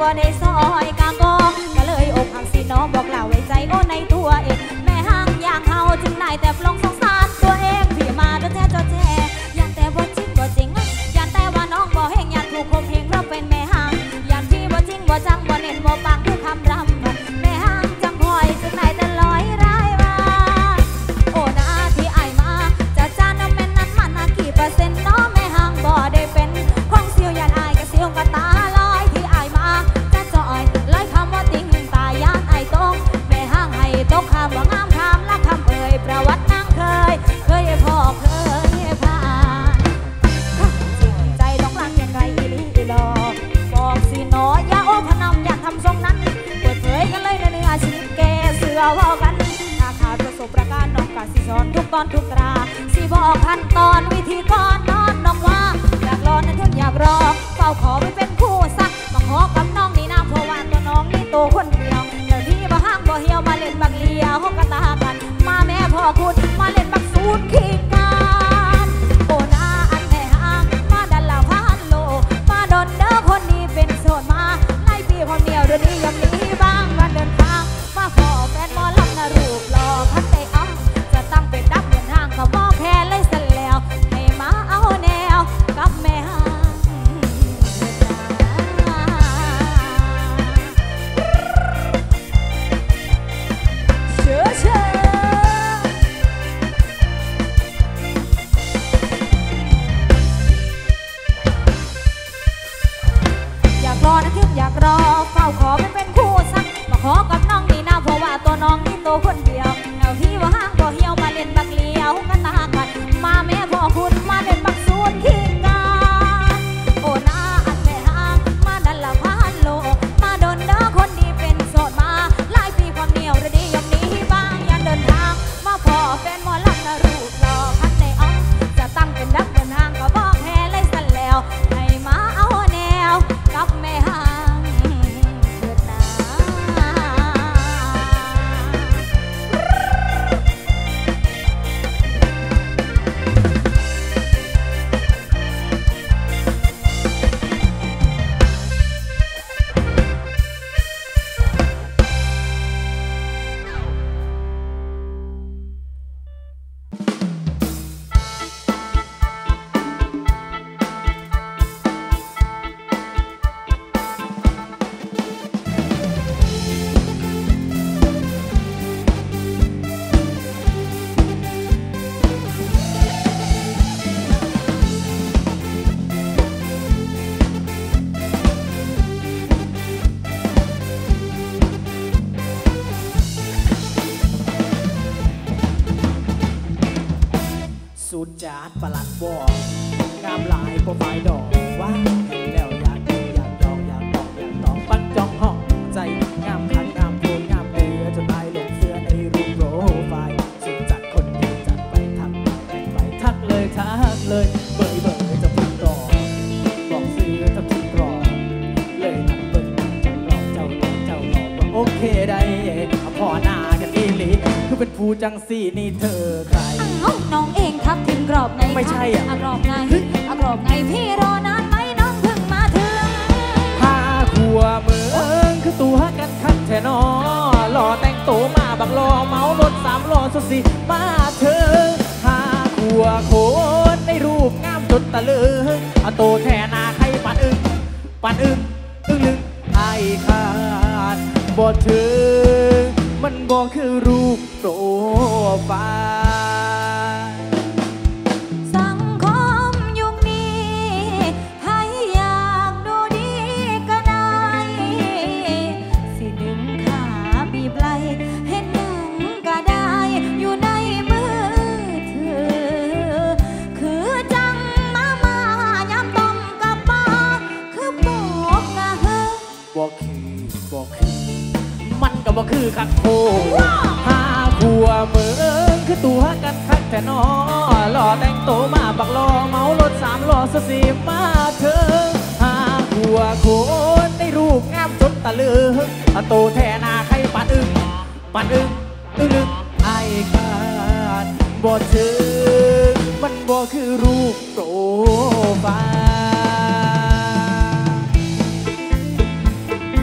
บ่ได้ซอยกากอก็เลยอกหักสิน้องบอกเล่าไว้ใจโอ้ในตัวเองแม่ห้างอย่างเฮาจึงได้แต่ปลงสงสารตัวเองที่มาเด้อแท้เจ้าแท้ยันแต่บ่จริงบ่จริงยันแต่ว่าน้องบ่เฮงยันถูกคมเหงเพราะเป็นแม่ห้างยันที่บ่จริงบ่จังบ่เน้นบ่ปังคือคำรำแม่ห้างจังคอยจึงได้แต่ลอยร้ายว่าโอ้นาที่อายมาจะจานน้ำแม่นนั้นมันกี่เปอร์เซ็นต์น้องแม่ห้างบ่ได้เป็นของเสียวยันอายก็เสียวก็ตาลอยที่อายมาจะจอยลอยคำว่าติ้งตายยานอายตกแม่ห้างให้ตกคำว่างามคำและคำเอ่ยประวัตินางเคยพ่อเคยผ่านจริงใจต้องรักยังไงอีลีอีหลอบอกสิหนออย่าโอ้พนำอย่าทำทรงนั้นเปิดเผยกันเลยในเนื้อชีวิตแกเสือว่ากันถ้าขาดประสบการณ์น้องกะสิสอนทุกตอนทุกตราสิบอกขั้นตอนวิธีก่อนนอนน้องว่าอยากรอนั้นถึงอยากรอเฝ้าขอไม่เป็นคู่สักมาขอกับน้องนี่นะเพราะว่าตัวน้องนี่โตคนเดียวเดี๋ยวที่บ่ห้างบ่เหี่ยวมาเล่นบักเลียวกะตากันมาแม่พ่อคุณมาเล่นบักสูดขี้การโอ้นาอันแม่ห้างมาดันเหล่าพันโลมาดนเด้อคนนี้เป็นโสดมาไล่ปีคนเดียวเดี๋ยวนี้ยังมีบ้างวันเดินทางมาขอแฟนหมอลำนะรูปหล่อพัดใจอ้อจะตั้งเป็นดักเดินทางก็บ่แค่เลยสันแล้วให้มาเอาแนวกับแม่ห้างอยากรอเฝ้าขอไม่เป็นคู่สักมาขอกับน้องนี่นะเพราะว่าตัวน้องนี่โตคนเดียวเอาที่ว่าห้างบ่เหี่ยวมาเล่นบักเลียวกันตากันมาแม่พ่อคุณมาเล่นบักสูนขี้การโอ้นาอันแม่ห้างมาดันละพันโลมาโดนเด้อคนดีเป็นโสดมาหลายปีความเหนียวระดียังนี้บ้างยันเดินทางมาพอแฟนหมอลำนะรูปหล่อพัดในอ้อจะตั้งเป็นดักเดินทางก็บอกแพ้เลยสั่นแล้วให้มาเอาแนวกับแม่ห้างสุดจัดประหลัดบอกงามหลายโปรไฟล์ดอกว่าเห็นแล้วอยากดูอยากยองอยากบอกอยากตองปั้นจ้องห้องใจงามขันงามโพลงามเดือจนได้หลงเสื้อในรูปโปรไฟล์สุดจัดคนดีจัดไปทักไปทักเลยเบยจะพูดต่อบอกซื้อทำทุกรอเลยนักเบิ้ลเจ้าหลอกว่าโอเคได้พอหน้ากันอีหลีคือเป็นผู้จังสี่นี่เธอใครน้องเองทับถึงกรอบไงไม่ใช่อ่ะกรอบไงพี่รอนานไหมน้องเพิ่งมาถึงพาขัวเมืองคือตัวกันคักแท่นอหล่อแต่งโตมาบักรอเมารถ3 ล้อสุดสิมาเธอพาขัวโคนในรูปงามจนตะลึงเอาโตแท่นาใครปันอึ้งลึงไอ้ขาดบ่ถึงมันบอกคือรูปโปรไฟล์สังคมยุคนี้ให้อยากดูดีก็ได้สิดึงขาบีบไหลเห็นหนังก็ได้อยู่ในมือถือคือจังมาย้ำต้มกับปาคือบอกกะเฮบอกคือมันก็บอกคือคักโคหาขัวเมืองคือตัวกันคักแต่นอหล่อแต่งโตมาบักรอเมารถ3 ล้อสุดสิมาเธอหาขัวโคนในรูปงามจนตะลึงเอาโตแท่นาใครปันอึ้งไอ้ขาดบ่ถึงมันบ่คือรูปโปรไฟล์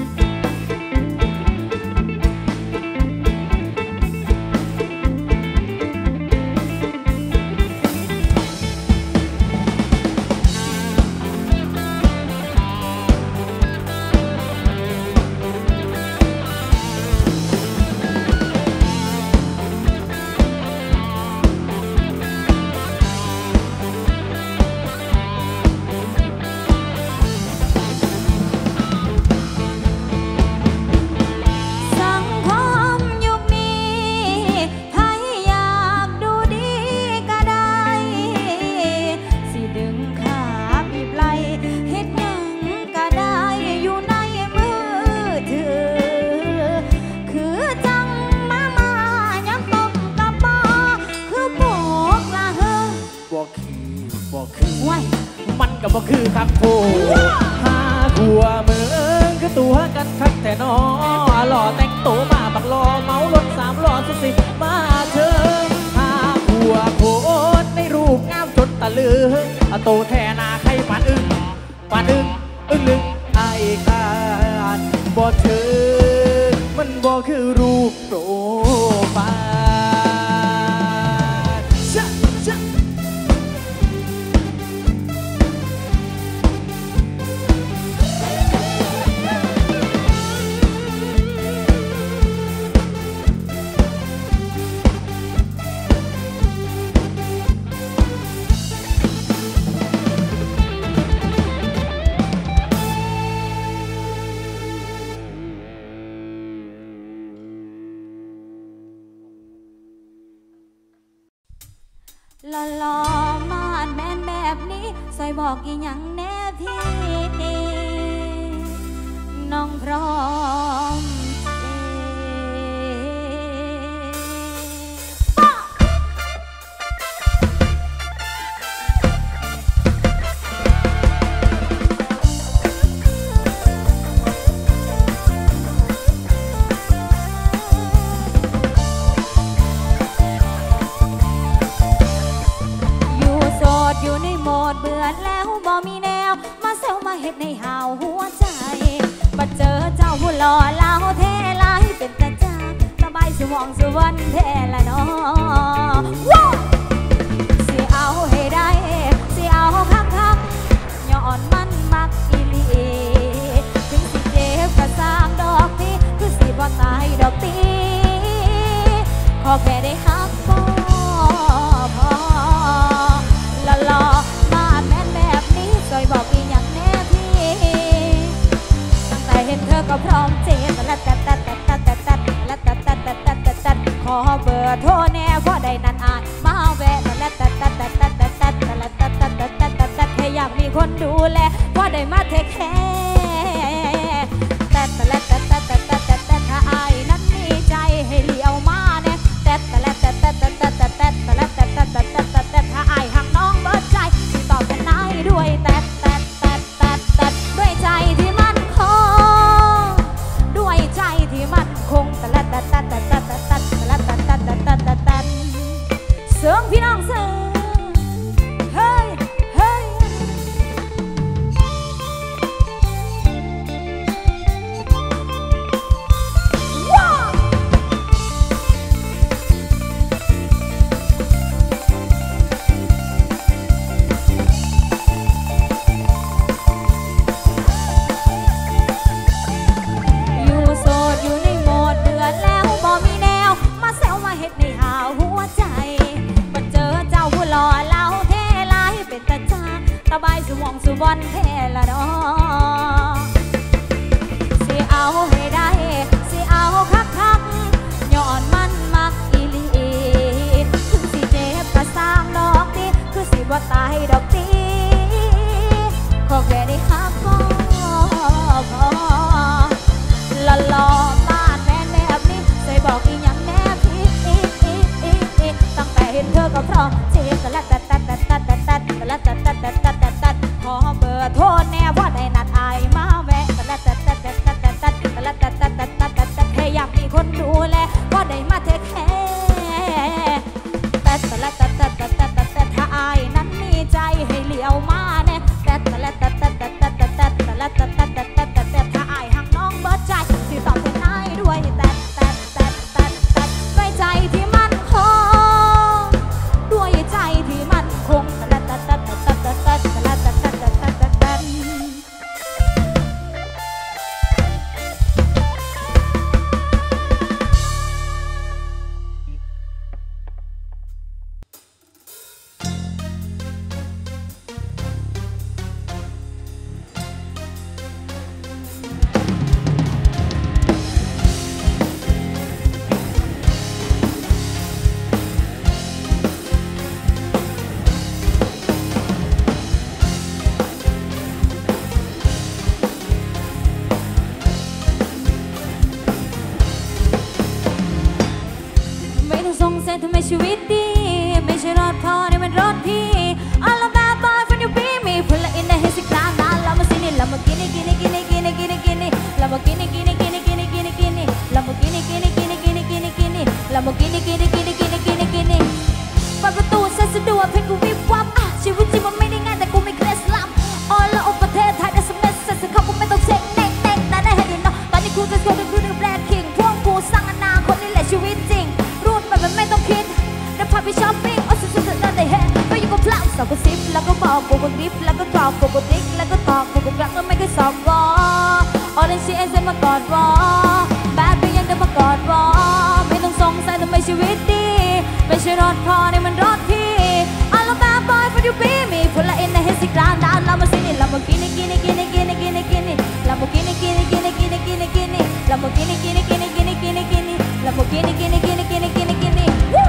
กันคักแต่นอหล่อแต่งตัวมาบักรอเมารถ3 ล้อสุดสิมาเชิญหาหัวโคนในรูปงามจนตะลือโตแทนาใครปานอึ้งอึ้งลึงไอ้การบ่เชิญมันบ่คือรูปโปรไฟล์หล่อๆมาดแมนแบบนี้ซอยบอกอีหยังแน่พี่น้องพร้อมอยู่ในโหมดเบื่อแล้วบ่มีแนวมาเซลมาเฮ็ดในหาวหัวใจมาเจอเจ้าผู้หล่อลาวเทลายเป็นตาจ้าสบายสมองสวรรค์แท้ละน้อสิเอาให้ได้สิเอาคักๆย้อนมันมักอีหลีถึงสิเจ็บก็สร้างดอกนี้คือสิบ่ตายดอกตีขอแค่ได้ฮักบ่พอหล่อมาแม่นแบบนี้ซอยบอกอีหยังแน่พี่ตั้งแต่เห็นเธอก็พร้อมเจตละตัดขอเบอร์โทรแน่พอได้นัดอ่านมาแวะละตัดแค่อยากมีคนดูแลพอได้มาเทคแคร์ถ้าอายนั้นมีใจให้เลี้ยวมาแน่ถ้าอายหักน้องเบิดใจสิตอบแทนนายด้วยด้วยใจที่มั่นคงด้วยใจที่มั่นคงเสริมพี่น้องเสริมเฮ้ยสบายสมองสุบอนแท้ละน้อสิเอาให้ได้สิเอาคักๆย้อนมันมักอีหลีถึงสิเจ็บก็สร้างดอกตีคือสิบ่ตายดอกตีขอแค่ได้ฮักก็พอหล่อๆมาดแม่นแบบนี้ใส่บอกอีหยังแน่พี่ตั้งแต่เห็นเธอก็พร้อมเจ็บก็ละขอเบอร์โทรแน่ว่าได้นัดอายมาแวะแค่อยากมีคนดูแลว่าได้มาเทคแคร์ถ้าอายนั้นมีใจให้เลี้ยวมาแน่ Lamborghini gini gini gini gini gini Lamborghini gini gini gini gini gini Lamborghini gini gini gini gini giniเปิดประตูเซ็ตสะดวกเพลงกูวิบวับชีวิตจริงมันไม่ได้ง่ายแต่กูไม่เคล็ดลับออละประเทศไทยได้สมัยเสร็จสิเขากูไม่ต้องเช็คเน่งเน่งแต่ได้เห็นอยู่เนาะตอนนี้กูจะโชว์ดูดูแบล็คคิงพวกกูสร้างอนาคตนี่แหละชีวิตจริงรูดแบบไม่ต้องคิดเดี๋ยวพาไปช้อปปิ้งโอ้สุดๆนั่นได้เห็นก็อยู่กับพลังสองกระซิบแล้วก็บอกกูก็ดิฟแล้วก็ตอบกูก็ติ๊กแล้วก็ตอบกูก็กลับก็ไม่เคยสอบวอออเรนจ์เอเซนมากอดวอแบดก็ยังเดินมากอดวอไม่ต้องสงสัยทำไมชีวิตดีไม่ใช่รถพอเนี่ยมันรถพี่ All about boy for you be me pull in the hissy ground down Lamborghini Lamborghini gini gini gini gini gini Lamborghini gini gini gini gini gini Lamborghini gini gini gini gini gini Lamborghini gini gini gini gini gini Woo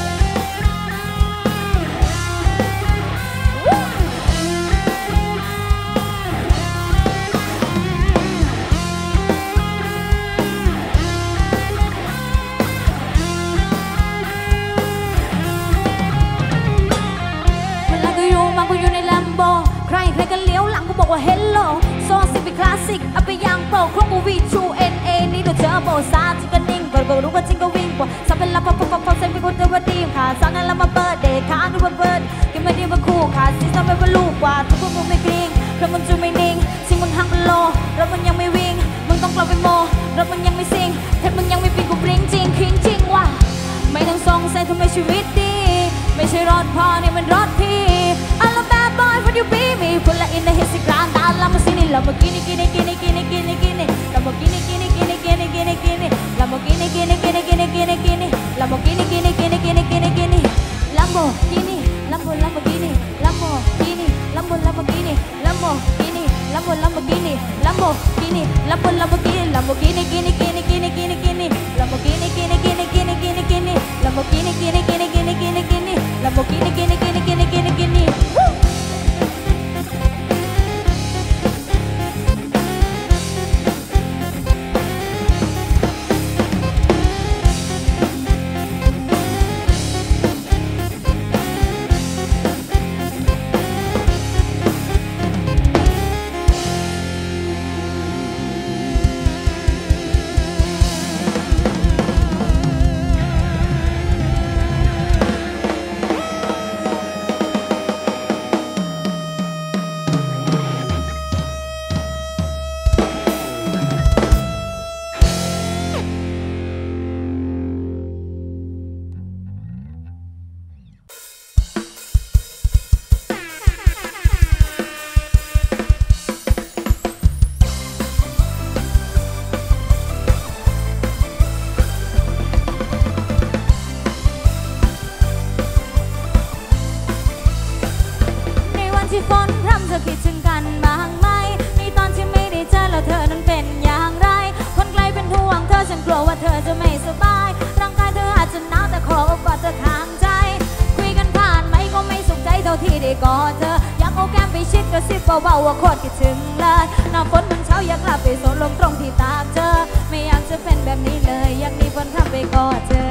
กูอยู่ในลัมโบใครกันเลี้ยวหลังกูบอกว่าเฮลโลโซซิฟิคลาสสิกเอาไปยังโปรเครื่องกูวีชูเอ็นเอนี่ดูเธอโบซาจิงก็นิ่งก็รู้ว่าจริงก็วิ่งปวดสับเป็นลับพอเซนไปกูเจอว่าดีขาสาวนั้นละมาเปิดเดทขาดูว่าเบิร์ดกินมาดีมาคู่ขาซีซันไม่ว่าลูกกว่าทุกพวกมึงไม่กลิ้งเพราะมึงจูไม่นิ่งสิ่งมึงหักโลรถมึงยังไม่วิ่งมึงต้องกลับไปโมรถมึงยังไม่ซิงเทปมึงยังไม่ปีกูปริ้งจริงคิงจริงว่ะไม่ต้องสงสัยทำไมชีวิตดีไม่ใช่รถพอนี่มันรถพี่ All about boy for you be me pull in the hissy ground down Lamborghini Lamborghini gini gini gini gini gini Lamborghini gini gini gini gini gini Lamborghini gini gini gini gini gini Lamborghini gini gini gini gini gini Lamborghini Lamborghini Lamborghini Lamborghini Lamborghini Lamborghini Lamborghini Lamborghini gini gini gini gini gini Lamborghini gini gini gini gini gini Lamborghini gini gini gini gini gini Lamborghini gini gini gini gini giniที่ฝนพรำเธอคิดถึงกันบ้างไหมในตอนที่ไม่ได้เจอแล้วเธอนั้นเป็นอย่างไรคนไกลเป็นห่วงเธอฉันกลัวว่าเธอจะไม่สบายร่างกายเธออาจจะหนาวแต่ขอโอกาสเธอข้างใจคุยกันผ่านไหมก็ไม่สุขใจเท่าที่ได้กอดเธออยากเอาแก้มไปชิดกระซิบเบาๆว่าโคตรคิดถึงเลยหน้าฝนมันเช้าอยากกลับไปโซนลมตรงที่ตากเธอไม่อยากจะเป็นแบบนี้เลยอยากมีฝนพรำไปกอดเธอ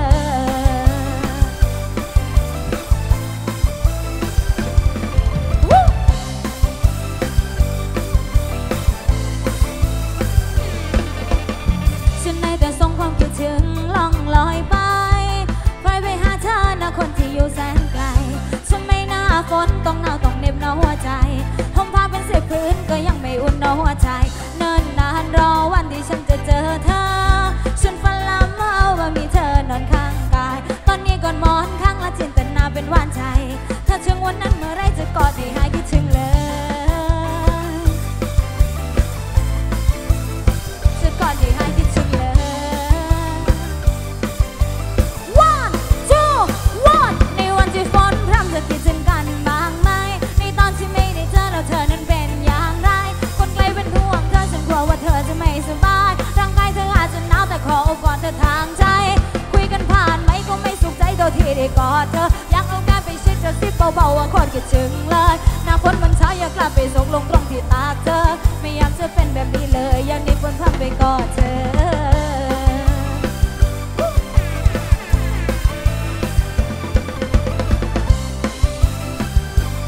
ถึงล่องลอยไปไปหาเธอนะคนที่อยู่แสนไกลฉันไม่น่าฝนต้องหนาวต้องเหน็บหนาวหัวใจห่มผ้าเป็นเศษพื้นก็ยังไม่อุ่นหนาวหัวใจเนิ่นนานรอวันที่ฉันจะเจอเธอฉันฝันละเมื่อว่ามีเธอนอนข้างกายตอนนี้ก่อนหมอนข้างละจินตนาเป็นหวานใจถ้าถึงวันนั้นเมื่อไรจะกอดให้หายคิดถึงเลยจะกอดให้หายคิดถึงเลยคิดถึงกันบ้างไหมในตอนที่ไม่ได้เจอแล้วเธอนั้นเป็นอย่างไรคนไกลเป็นห่วงเธอฉันกลัวว่าเธอจะไม่สบายร่างกายเธออาจจะหนาวแต่ขอโอกาสเธอทางใจคุยกันผ่านไหมก็ไม่สุขใจเท่าที่ได้กอดเธออยากเอาแก้มไปชิดกระซิบเบาๆว่าโคตรคิดถึงเลยหน้าฝนมันเช้าอยากกลับไปส่งลงตรงที่ตากเธอไม่อยากจะเป็นแบบนี้เลยอยากได้ฝนพรำไปกอดเธอ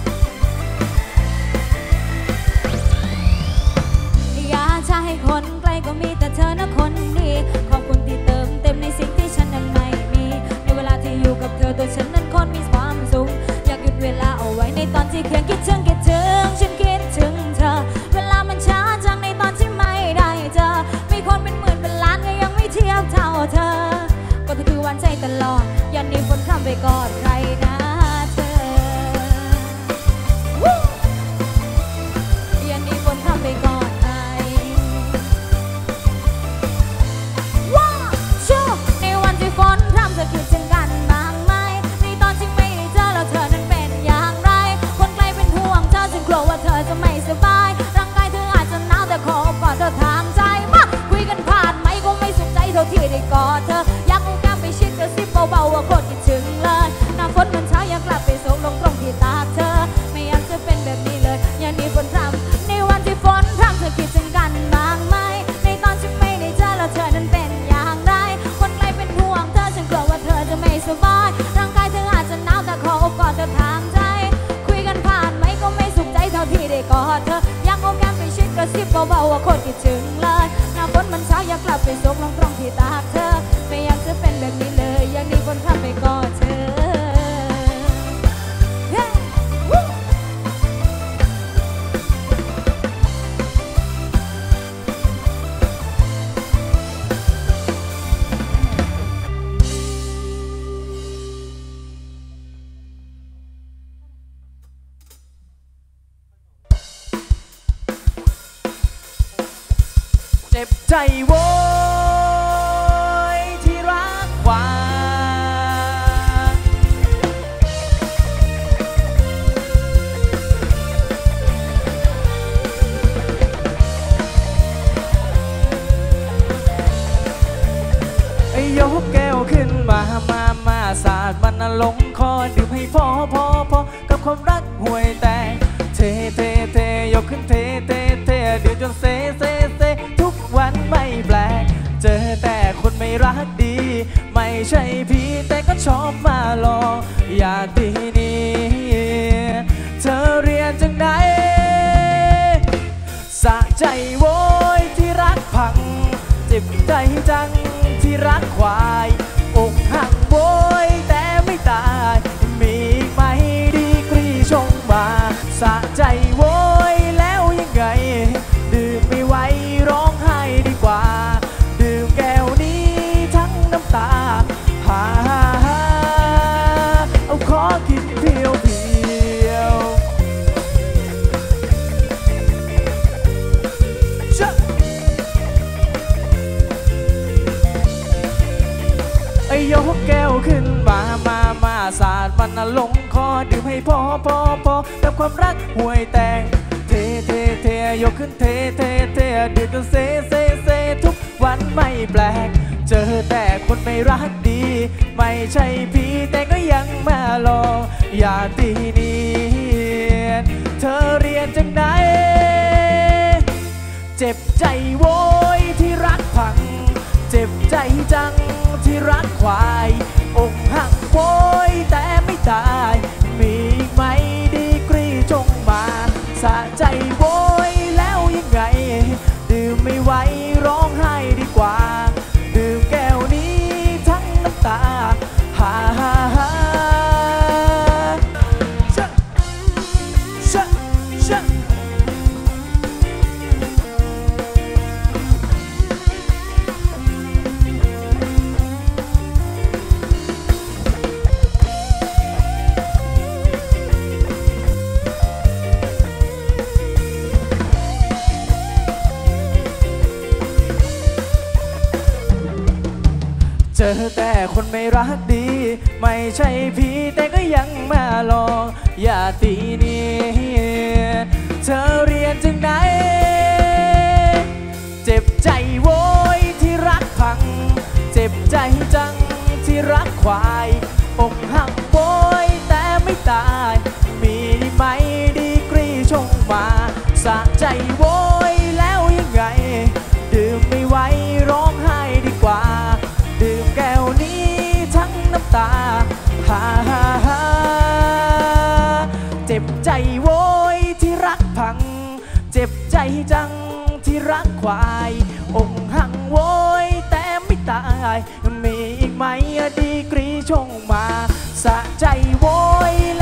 คนไกลก็มีแต่เธอนะคนดีขอบคุณที่เติมเต็มในสิ่งที่ฉันนั้นไม่มีในเวลาที่อยู่กับเธอตัวฉันนั้นคนมีความสุขอยากหยุดเวลาเอาไว้ในตอนที่เคียงคิดถึงฉันคิดถึงเธอเวลามันช้าจังในตอนที่ไม่ได้เจอมีคนเป็นหมื่นเป็นล้านก็ยังไม่เทียบเท่าเธอก็เธอคือหวานใจตลอดยันนี้ฝนข้ามไปกอดใครนะเธอยันนี้ฝนข้ามไปกอดใครว้าวชูในวันที่ฝนพรำเธอคิดถึงกันบ้างไหมในตอนที่ไม่ได้เจอแล้วเธอนั้นเป็นอย่างไรคนไกลเป็นห่วงเธอจึงกลัวว่าเธอจะไม่สบายร่างกายเธออาจจะหนาวแต่ขอกอดเธอทางใจมาคุยกันผ่านไหมก็ไม่สุขใจเท่าที่ได้กอดเธออยากเอาแก้มไปชิดกระซิบเบาๆว่าโคตรคิดถึงเลยหน้าฝนมันเช้าอยากกลับไปส่งลงตรงที่ตากเธอไม่อยากจะเป็นแบบนี้เลยอย่าหนีฝนพรำในวันที่ฝนพรำเธอคิดถึงกันบ้างไหมในตอนที่ไม่ได้เจอแล้วเธอนั้นเป็นอย่างไรคนไกลเป็นห่วงเธอฉันกลัวว่าเธอจะไม่สบายร่างกายเธออาจจะหนาวแต่ขออบกอดเธอทางใจคุยกันผ่านไหมก็ไม่สุขใจเท่าที่ได้กอดเธออยากเอาแก้มไปชิดกระซิบเบาๆว่าโคตรคิดถึงเลยหน้าฝนมันเช้าอยากกลับไปส่งลงตรงที่ตากเธอไม่อยากจะเป็นแบบนี้เลยอยากหนีฝนพรำไปกอดเธอเจ็บใจโว้ยที่รักกว่ายกแก้วขึ้นมาสาดมันลงคอดื่มให้พอกับความรักห่วยแตกเทยกขึ้นเทเดือดจนเซทุกวันไม่แปลกเจอแต่คนไม่รักดีไม่ใช่พี่แต่ก็ชอบมาหลอกอย่าตีนี้เธอเรียนจังไหนสะใจโว้ยที่รักพังเจ็บใจจังที่รักควายอกหักโว้ยแต่ไม่ตายมีไหมดีกรีชงมาสะใจโว้ยแล้วยังไงดื่มไม่ไหวร้องไห้ดีกว่าดื่มแก้วนี้ทั้งน้ำตาเอาขอกินเพียวยกแก้วขึ้นมาสาดมันลงคอดื่มให้พอกับความรักห่วยแตกเทยกขึ้นเทดื่มจนเซทุกวันไม่แปลกเจอแต่คนไม่รักดีไม่ใช่พี่แต่ก็ยังมาหลอกอย่าตีเนียนเธอเรียนจังไหนเจ็บใจโว้ยที่รักพังเจ็บใจจังที่รักควายอกหักโวยแต่ไม่ตายมีไหมดีกรีจงมาสะใจโวยแล้วยังไงดื่มไม่ไหวร้องไห้ดีกว่าดื่มแก้วนี้ทั้งน้ำตาเจอแต่คนไม่รักดีไม่ใช่พี่แต่ก็ยังมาหลอกอย่าตีเนียนเธอเรียนจังไหนเจ็บใจโว้ยที่รักพังเจ็บใจจังที่รักควายอกหักโว้ยแต่ไม่ตายมีไหมดีกรีชงมาสะใจโว้ยแล้วยังไงดื่มไม่ไหวร้องไห้ดีกว่าดื่มแก้วนี้ทั้งน้ำตาเจ็บใจโว้ยที่รักพังเจ็บใจจังที่รักควายอกโวยแต่ไม่ตายมีอีกไหมดีกรีชงมาสะใจโวย